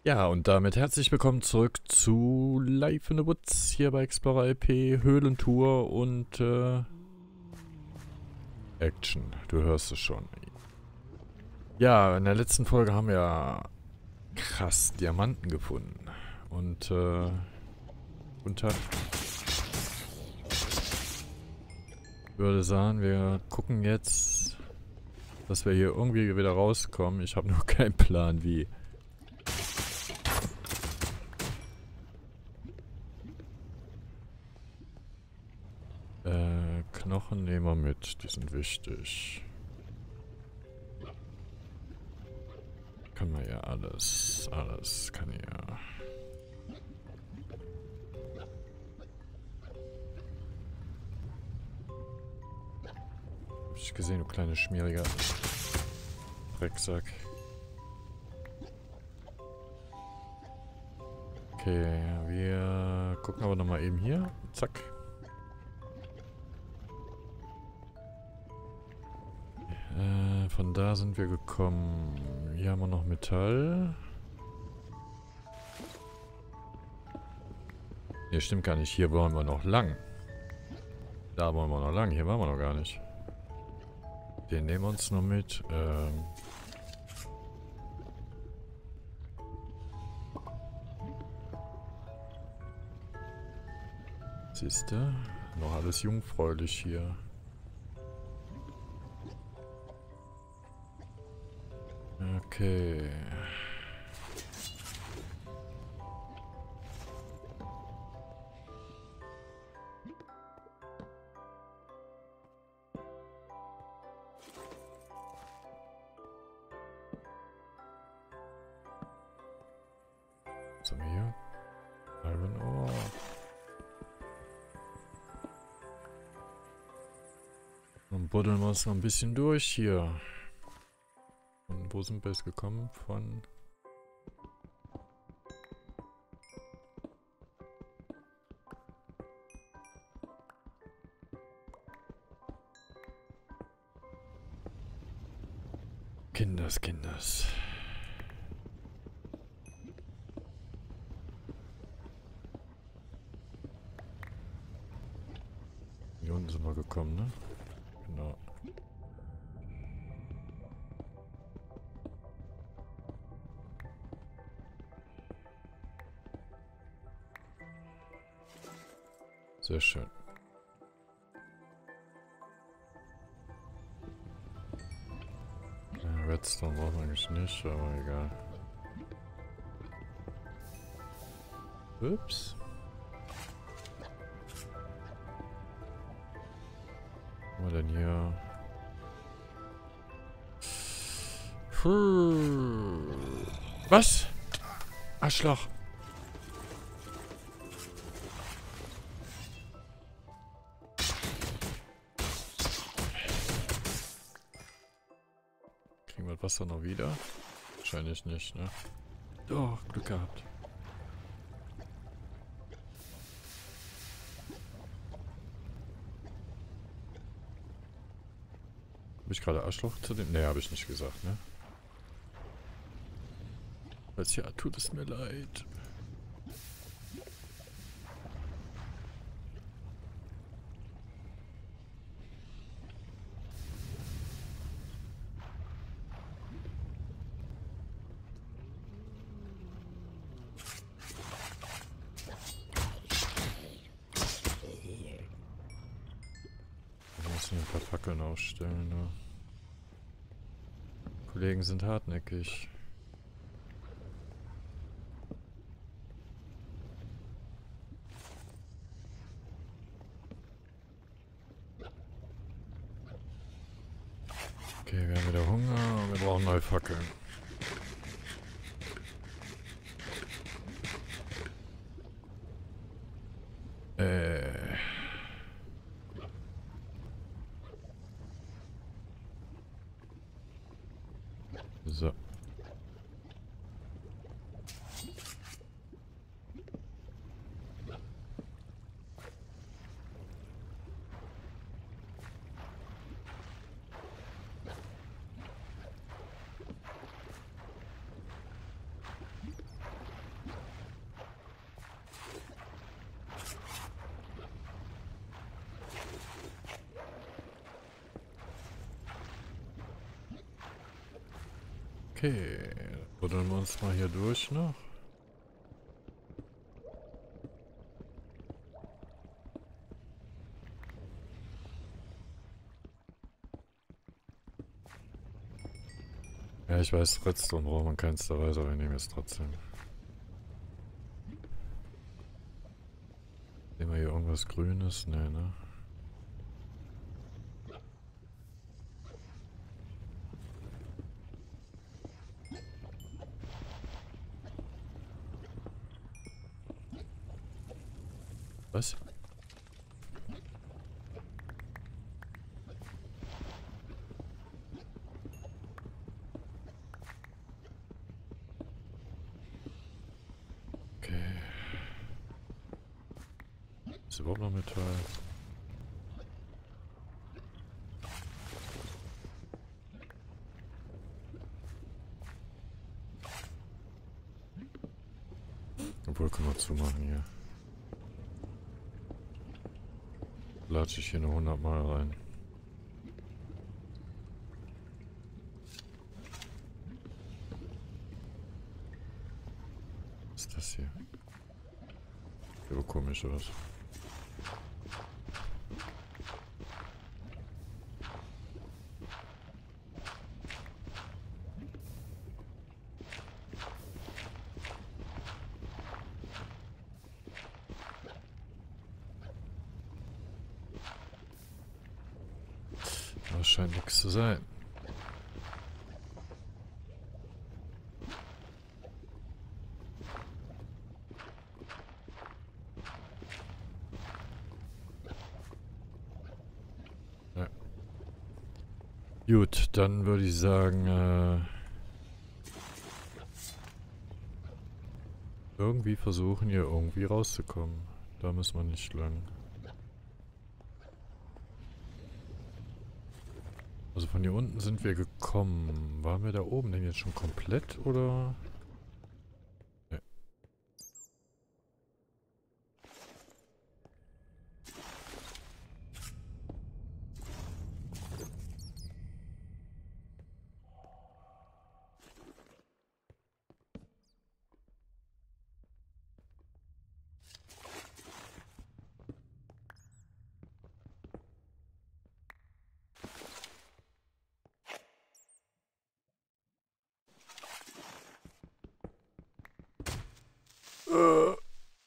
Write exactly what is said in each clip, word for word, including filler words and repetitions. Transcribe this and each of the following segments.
Ja, und damit herzlich willkommen zurück zu Life in the Woods hier bei Explorer L P, Höhlentour und äh, Action. Du hörst es schon. Ja, in der letzten Folge haben wir krass Diamanten gefunden. Und äh, guten Tag. Ich würde sagen, wir gucken jetzt, dass wir hier irgendwie wieder rauskommen. Ich habe nur keinen Plan wie. Äh, Knochen nehmen wir mit, die sind wichtig. Kann man ja alles, alles kann ja. Hab ich gesehen, du kleine schmieriger Drecksack. Okay, wir gucken aber nochmal eben hier. Zack. Äh, von da sind wir gekommen. Hier haben wir noch Metall. Ne, stimmt gar nicht. Hier wollen wir noch lang. Da wollen wir noch lang. Hier waren wir noch gar nicht. Den nehmen wir uns noch mit. Ähm Siehst du? Noch alles jungfräulich hier. Okay. Was haben wir hier? Iron Ore. Dann buddeln wir es noch ein bisschen durch hier. Und wo sind wir jetzt gekommen? Von... Kinders, Kinders. Hier unten sind wir gekommen, ne? Genau. Sehr schön. Ja, Redstone brauchen wir eigentlich nicht, aber egal. Ups. Was haben wir denn hier? Puh. Was? Arschloch. Kriegen wir das Wasser noch wieder? Wahrscheinlich nicht, ne? Doch, Glück gehabt. Habe ich gerade Arschloch zu dem? Ne, habe ich nicht gesagt, ne? Falls ja, tut es mir leid. Ein paar Fackeln aufstellen. Ne? Kollegen sind hartnäckig. Okay, wir haben wieder Hunger und wir brauchen neue Fackeln. Äh. So. Okay, buddeln wir uns mal hier durch noch. Ja, ich weiß, Redstone braucht man keinster Weise, aber ich nehme es trotzdem. Sehen wir hier irgendwas Grünes? Nee, ne? Was? Okay. Ist überhaupt noch Metall? Obwohl, können wir zumachen hier. Latsche ich hier nur hundert Mal rein. Was ist das hier? Sieht aber komisch aus. Das scheint nichts zu sein. Ja. Gut, dann würde ich sagen, äh, irgendwie versuchen hier irgendwie rauszukommen. Da müssen wir nicht lang. Also von hier unten sind wir gekommen. Waren wir da oben denn jetzt schon komplett, oder? Ja. Äh.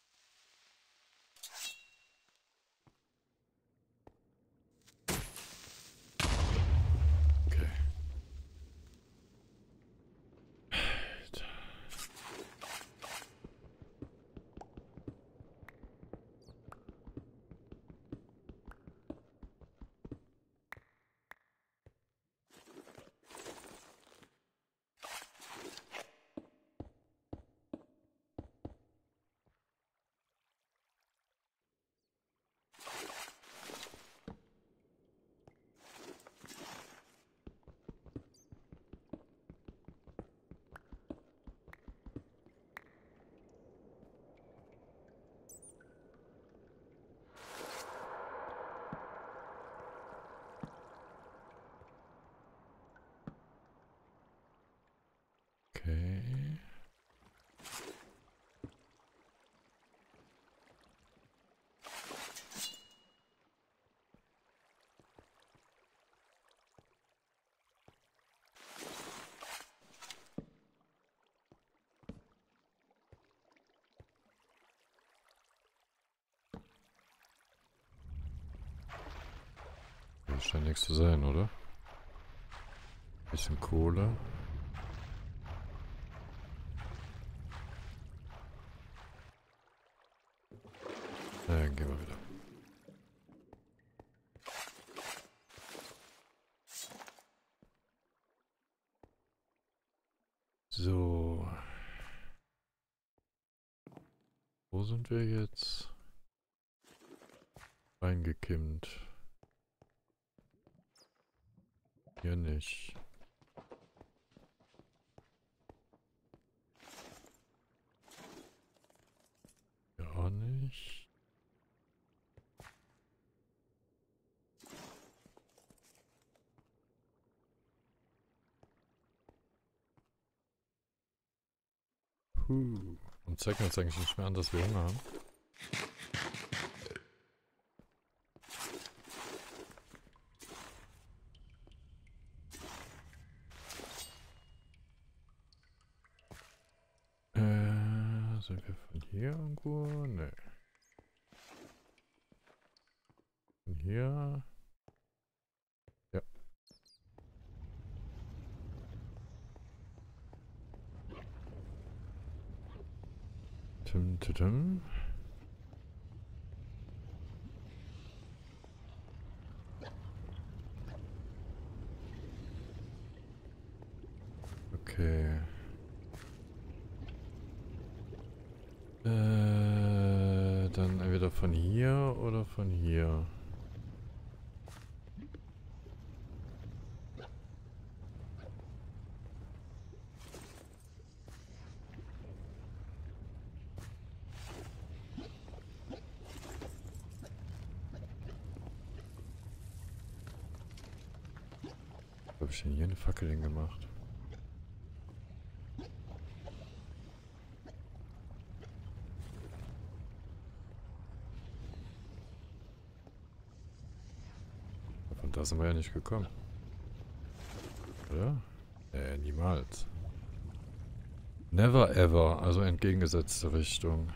Okay. Alter. Okay. Das scheint nichts zu sein, oder? Bisschen Kohle. Na, dann gehen wir wieder. So. Wo sind wir jetzt? Reingekimmt. Hier nicht. Hier auch nicht. Puh. Und zeigt uns eigentlich nicht mehr an, dass wir Hunger haben. Äh, sind wir von hier irgendwo? Ne. Von hier. Ja. Tim, tim, tim. Okay. Äh, dann entweder von hier oder von hier. Wo habe ich denn hier eine Fackel hingemacht? Von da sind wir ja nicht gekommen. Oder? Äh, niemals. Never ever, also entgegengesetzte Richtung.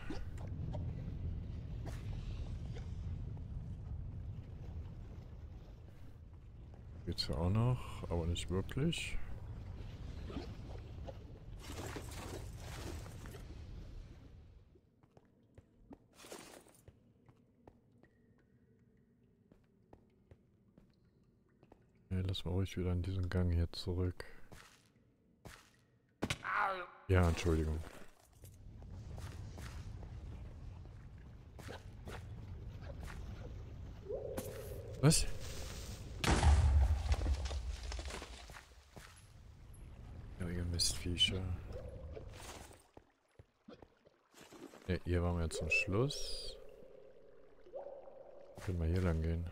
Geht's ja auch noch, aber nicht wirklich. Okay, lass mal ruhig wieder in diesen Gang hier zurück. Ja, Entschuldigung. Was? Ja, ihr Mistviecher. Ja, hier waren wir jetzt zum Schluss. Können wir hier lang gehen.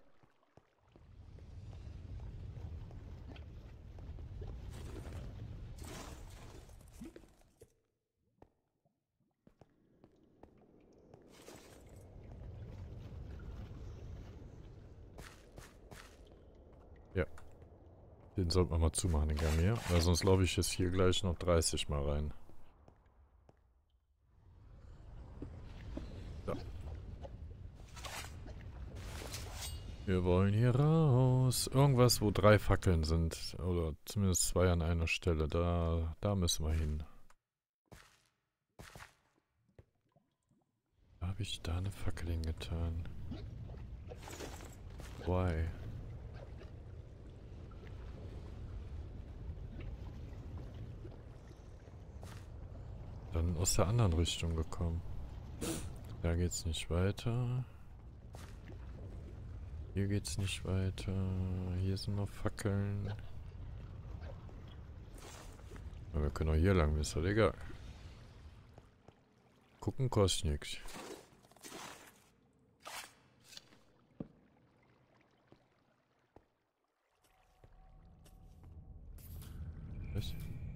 Ja. Den sollten wir mal zumachen, den Gang hier. Weil sonst laufe ich jetzt hier gleich noch dreißig Mal rein. So. Wir wollen hier raus. Irgendwas, wo drei Fackeln sind. Oder zumindest zwei an einer Stelle. Da, da müssen wir hin. Da habe ich da eine Fackel hingetan. Why? Dann aus der anderen Richtung gekommen. Da geht's nicht weiter. Hier geht's nicht weiter. Hier sind noch Fackeln. Aber wir können auch hier lang, ist halt egal. Gucken kostet nichts. Was?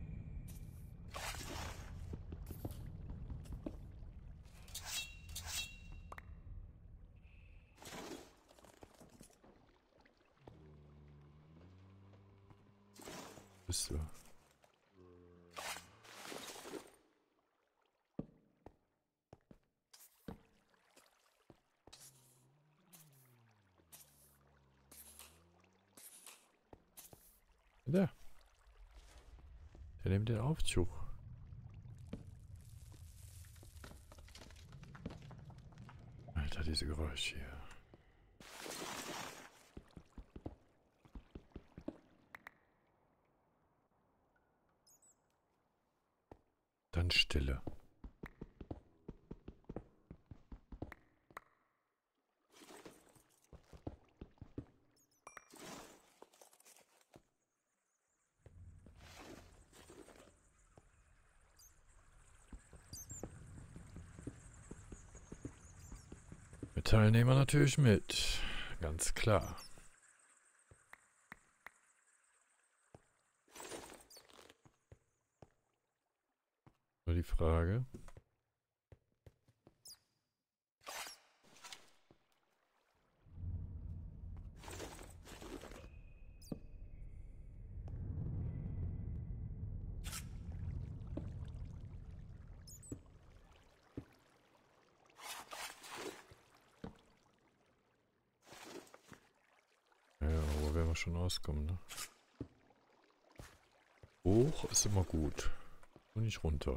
Bist du? Da. Der nimmt den Aufzug. Alter, diese Geräusche hier. Dann Stille. Mit Teilnehmer natürlich mit. Ganz klar. Nur die Frage. Ja, wo werden wir schon auskommen, ne? Hoch ist immer gut. Und nicht runter.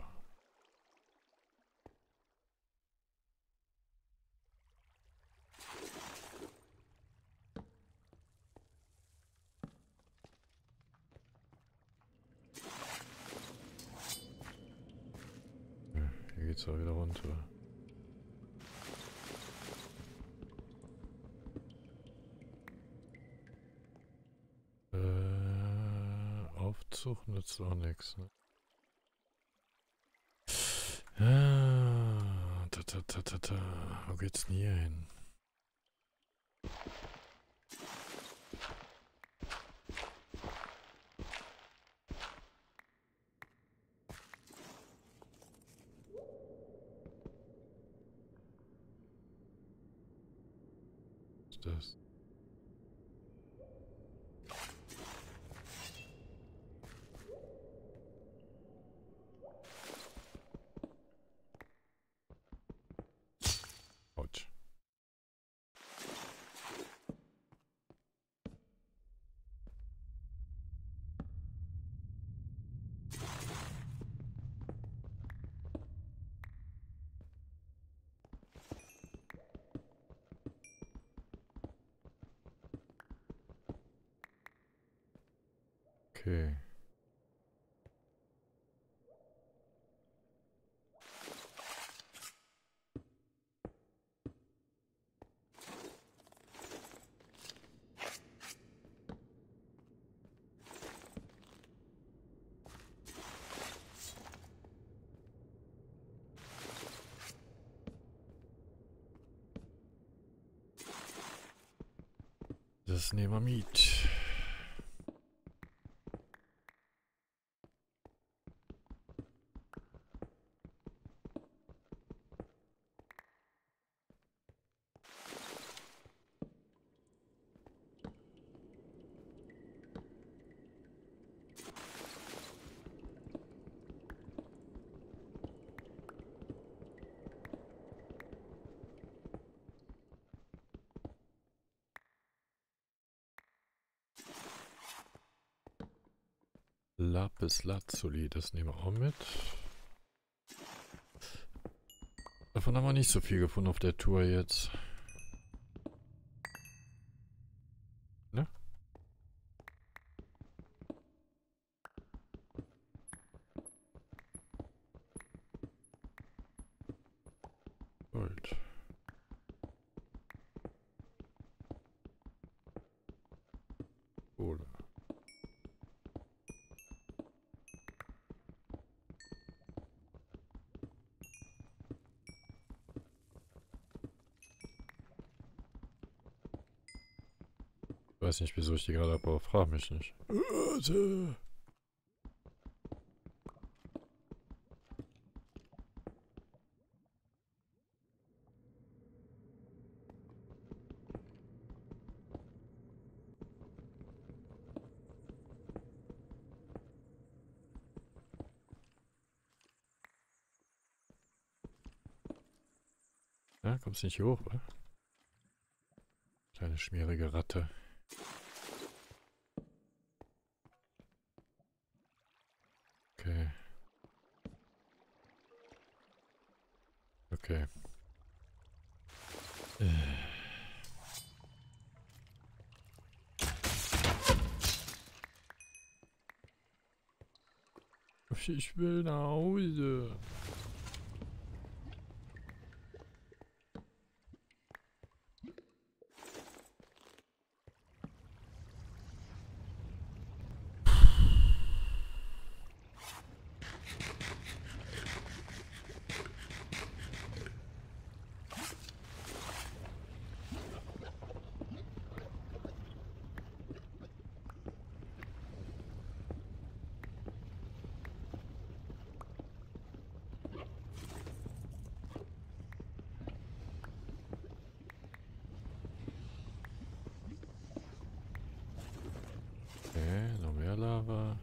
Ja, hier geht's auch wieder runter. Äh, Aufzug nützt auch nichts, ne? Ah, ta, ta, ta, ta, ta. Wo geht's denn hier hin? Was ist das? Autsch. Okay. Das nehmen wir mit. Lapis Lazuli, das nehmen wir auch mit. Davon haben wir nicht so viel gefunden auf der Tour jetzt. Ne? Gold. Kohle. Ich weiß nicht, wieso ich die gerade abbaue. Frag mich nicht. Ja, kommst nicht hier hoch, oder? Kleine schmierige Ratte. Okay. Okay. Ich will nach Hause. aber...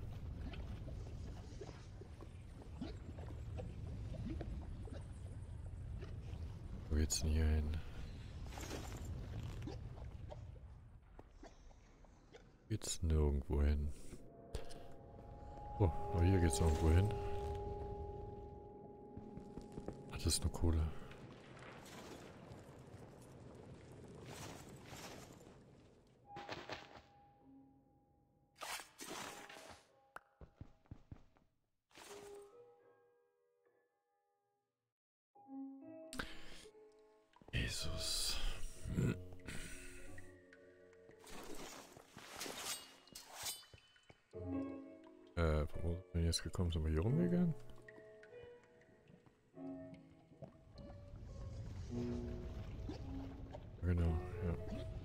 Wo geht's denn hier hin? Geht's nirgendwo hin. Oh, aber hier geht's irgendwo hin. Ach, das ist nur Kohle. Jesus. Hm. Äh, wo sind wir jetzt gekommen? Sind wir hier rumgegangen? Genau, ja.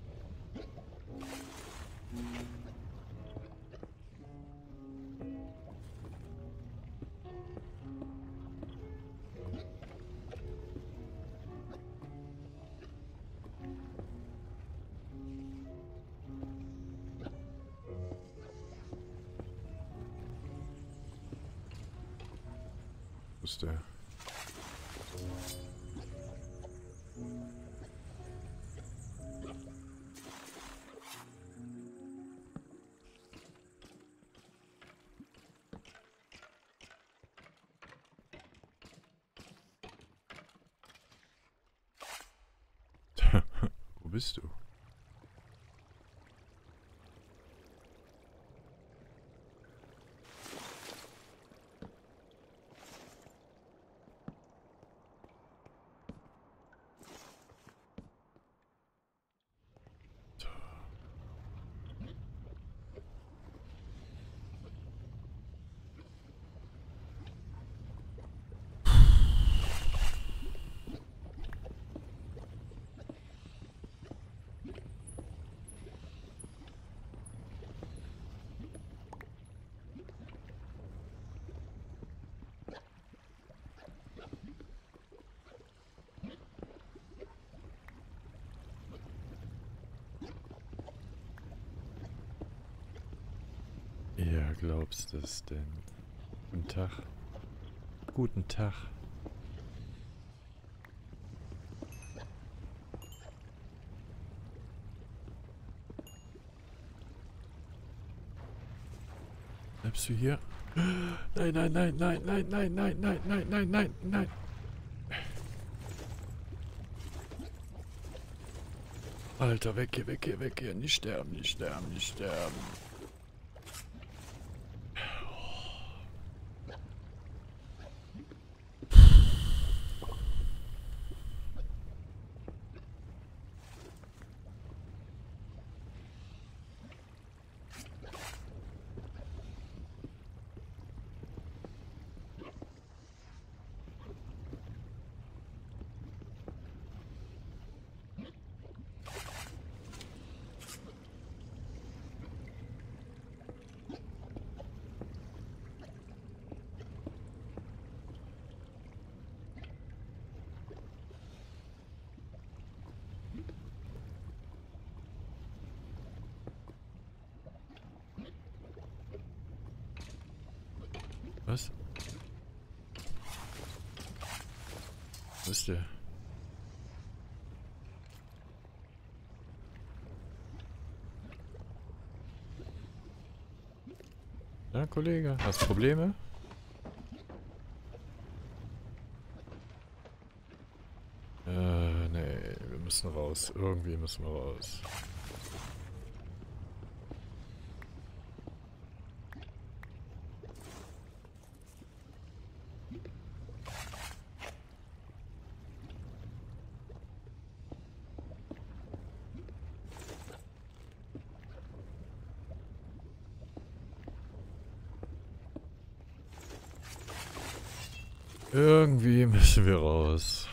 Wo ist der? Wo bist du? Ja, glaubst du es denn? Guten Tag. Guten Tag. Bleibst du hier? Nein, nein, nein, nein, nein, nein, nein, nein, nein, nein, nein, nein. Alter, weg hier, weg hier, weg hier. Nicht sterben, nicht sterben, nicht sterben. Was? Wo ist der? Ja, Kollege, hast du Probleme? Äh, nee, wir müssen raus. Irgendwie müssen wir raus. Irgendwie müssen wir raus.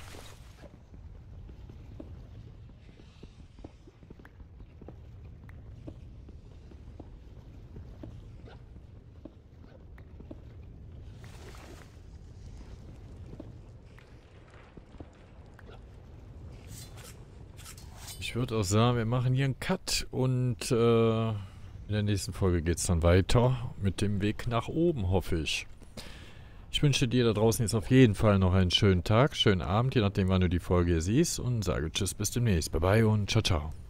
Ich würde auch sagen, wir machen hier einen Cut und äh, In der nächsten Folge geht es dann weiter mit dem Weg nach oben, hoffe ich. Ich wünsche dir da draußen jetzt auf jeden Fall noch einen schönen Tag, schönen Abend, je nachdem wann du die Folge hier siehst und sage Tschüss, bis demnächst. Bye bye und ciao, ciao.